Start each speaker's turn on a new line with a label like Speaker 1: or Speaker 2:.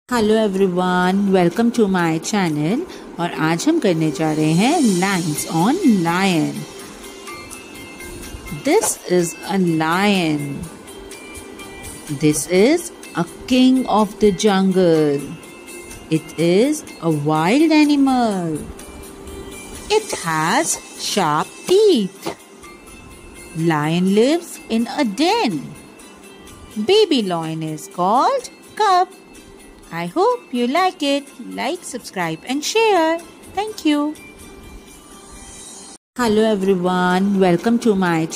Speaker 1: Hello everyone, welcome to my channel. और आज हम करने जा रहे हैं lines on lion. This is a lion. This is a king of the jungle. It is a wild animal. It has sharp teeth. Lion lives in a den. Baby lion is called cub. I hope you like it. Like, subscribe and share. Thank you. Hello everyone. Welcome to my